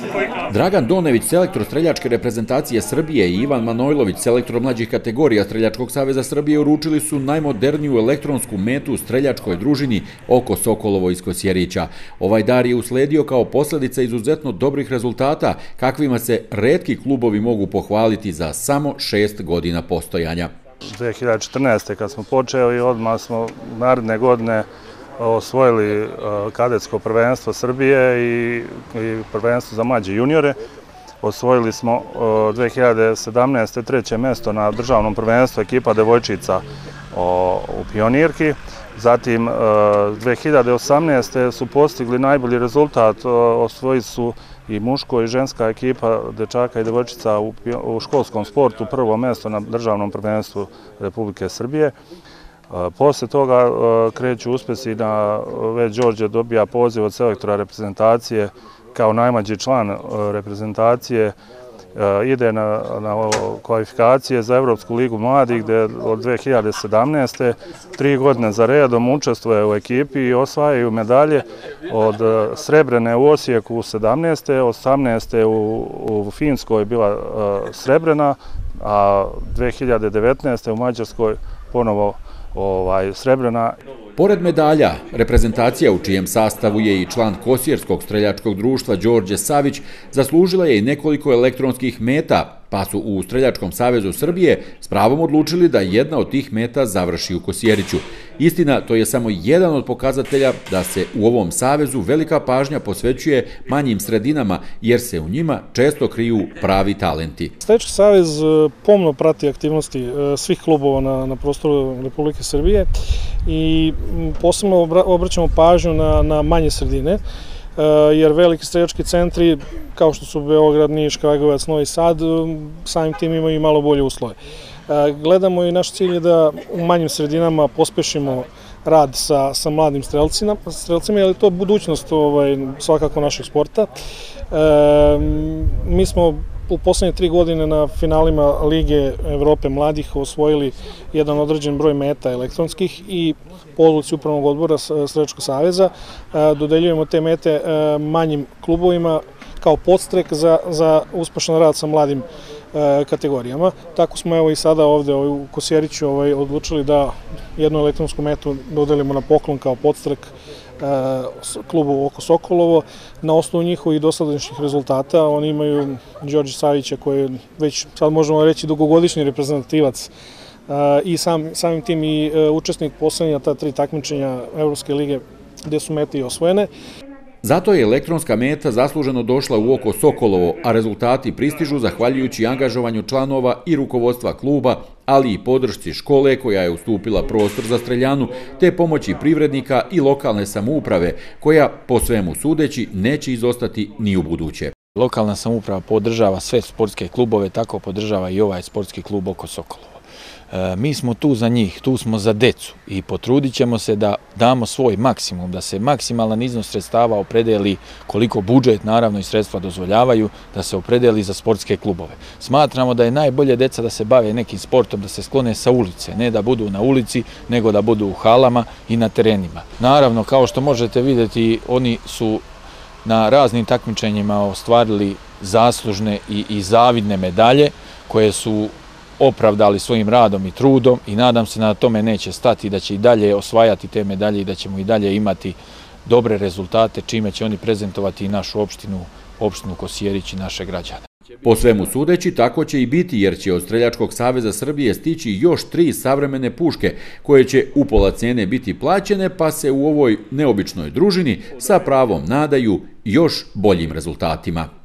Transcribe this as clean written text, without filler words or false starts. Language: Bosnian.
Dragan Donević, selektor streljačke reprezentacije Srbije, i Ivan Manojlović, selektor mlađih kategorija Streljačkog saveza Srbije, uručili su najmoderniju elektronsku metu u streljačkoj družini Oko Sokolovo iz Kosjerića. Ovaj dar je usledio kao posljedica izuzetno dobrih rezultata, kakvima se retki klubovi mogu pohvaliti za samo 6 godina postojanja. 2014. kad smo počeli, odmah smo naredne godine osvojili kadetsko prvenstvo Srbije i prvenstvo za mlađe juniore. Osvojili smo 2017. treće mjesto na državnom prvenstvu ekipa devojčica u Pionirki. Zatim 2018. su postigli najbolji rezultat, osvojili su i muško i ženska ekipa dečaka i devojčica u školskom sportu prvo mjesto na državnom prvenstvu Republike Srbije. Posle toga kreću uspjesi da već Đorđe dobija poziv od selektora reprezentacije kao najmlađi član reprezentacije, ide na kvalifikacije za Evropsku ligu mladih gdje od 2017. 3 godine za redom učestvuje u ekipi i osvajaju medalje od srebrene u Osijeku u 17. 18. u Finskoj je bila srebrena, a 2019. u Mađarskoj ponovo srebrena. Pored medalja, reprezentacija u čijem sastavu je i član Kosjerskog streljačkog društva Đorđe Savić zaslužila je i nekoliko elektronskih meta, pa su u Streljačkom savezu Srbije s pravom odlučili da jedna od tih meta završi u Kosjeriću. Istina, to je samo jedan od pokazatelja da se u ovom savezu velika pažnja posvećuje manjim sredinama, jer se u njima često kriju pravi talenti. Streljački savez pomno prati aktivnosti svih klubova na prostoru Republike Srbije i posebno obraćamo pažnju na manje sredine, jer veliki streljački centri, kao što su Beograd, Niš, Kragujevac, Novi Sad, samim tim imaju i malo bolje uslove. Gledamo i naš cilj je da u manjim sredinama pospešimo rad sa mladim strelcima, jer je to budućnost svakako našeg sporta. Mi smo u poslednje 3 godine na finalima Lige Evrope mladih osvojili jedan određen broj meta elektronskih i po odluci Upravnog odbora Streljačkog saveza dodeljujemo te mete manjim klubovima kao podstrek za uspešan rad sa mladim kategorijama. Tako smo i sada ovde u Kosjeriću odlučili da jednu elektronsku metu dodelimo na poklon kao podstrek klubu Oko Sokolovo. Na osnovu njihovih dosadašnjih rezultata oni imaju Đorđe Savića koji je već sad možemo reći dugogodišnji reprezentativac i samim tim i učesnik poslednja ta 3 takmičenja Evropske lige gde su mete i osvojene. Zato je elektronska meta zasluženo došla u Oko Sokolovo, a rezultati pristižu zahvaljujući angažovanju članova i rukovodstva kluba, ali i podršci škole koja je ustupila prostor za streljanu, te pomoći privrednika i lokalne samouprave, koja, po svemu sudeći, neće izostati ni u buduće. Lokalna samouprava podržava sve sportske klubove, tako podržava i ovaj sportski klub Oko Sokolovo. Mi smo tu za njih, tu smo za decu i potrudit ćemo se da damo svoj maksimum, da se maksimalan iznos sredstava opredeli koliko budžet, naravno i sredstva dozvoljavaju, da se opredeli za sportske klubove. Smatramo da je najbolje deca da se bave nekim sportom, da se sklone sa ulice, ne da budu na ulici, nego da budu u halama i na terenima. Naravno, kao što možete vidjeti, oni su na raznim takmičenjima ostvarili zaslužne i zavidne medalje koje su opravdali svojim radom i trudom i nadam se na tome neće stati, da će i dalje osvajati te medalje i da ćemo i dalje imati dobre rezultate, čime će oni prezentovati i našu opštinu Kosjerić i naše građane. Po svemu sudeći, tako će i biti, jer će od Streljačkog saveza Srbije stići još 3 savremene puške, koje će upola cene biti plaćene, pa se u ovoj neobičnoj družini sa pravom nadaju još boljim rezultatima.